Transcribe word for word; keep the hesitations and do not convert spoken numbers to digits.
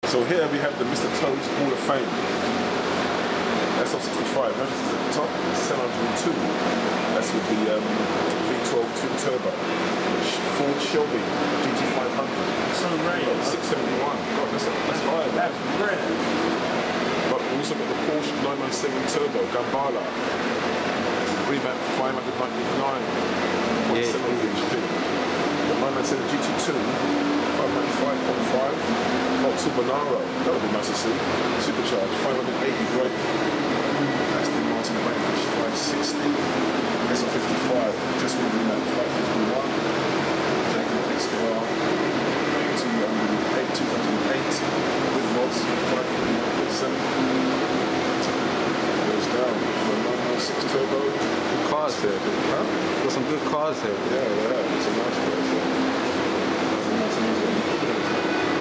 So here we have the Mister Toad's Hall of Fame. S L sixty-five, notice it's at the top, seven hundred two. That's with the um, V twelve twin turbo. Ford Shelby G T five hundred. So rare. six seventy-one. God, that's, that's high. That's rare. But we also got the Porsche nine ninety-seven turbo Gambala. Rebap five ninety-nine point seven H P. The nine ninety-seven G T two, five ninety-five point five. Vauxhall Monaro, that would be nice to see. Supercharged, five eighty brake. Aston Martin Vanquish five sixty. S L fifty-five, just with the map five fifty-one. Jaguar X R two thousand eight with mods five forty-one point seven. Goes down. The nine ninety-six turbo. Good cars here. Huh? Got some good cars here. Yeah, yeah.